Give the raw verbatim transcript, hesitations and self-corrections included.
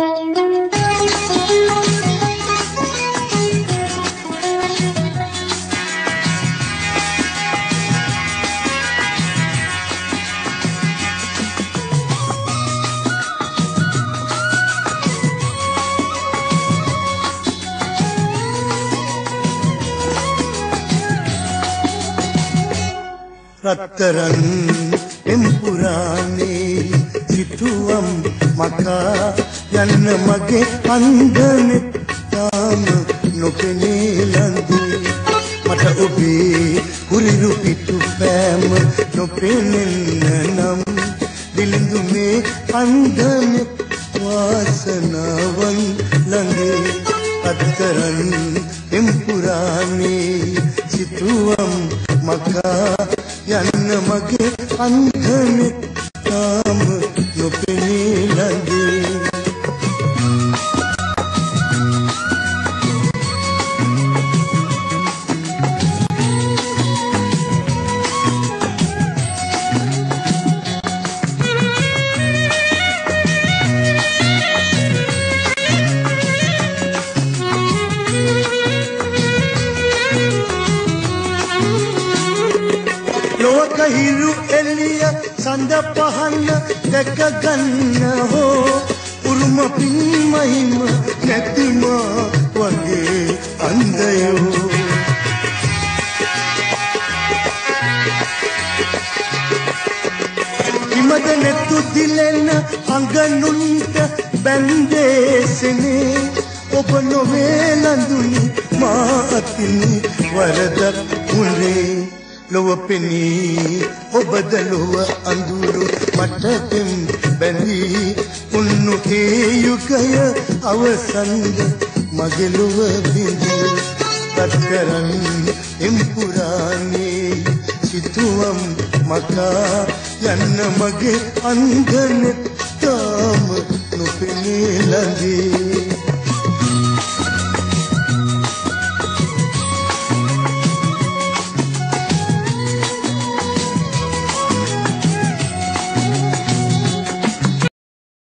රත්තරන් එම්පුරානේ සිතුවම් මකා යන්න මගේ අන්දනේ තාම නොපෙනී ලඳේ මට ඔබේ කුරිරු පිටු පෑම නොපෙනෙන්න නම් දිලිඳු මේ අන්දනේ වාසනාවන් ළඟේ රත්තරන් එම්පුරානේ සිතුවම් මකා යන්න මගේ අන්දනේ තාම නොපෙනී ලඳේ හිරු එළිය සඳ පහන දැක ගන්න හෝ උරුම පින්මහිම නැතිමා වගේ අන්දයෝ කිමද නැතු දිලෙන අඟනුන්ට බැන්දේසනේ ඔබ නොවේ ලඳුනි මා අතිනි වරදක් උනේ ලොව පෙනී ඔබද ලොව අඳුරු මටකෙන් බැඳී උන්නු ඒ යුගය අවසන්ද මගේ ලොව බිඳී රත්තරන් එම්පුරානේ සිතුවම් මකා යන්න මගේ අන්දනේ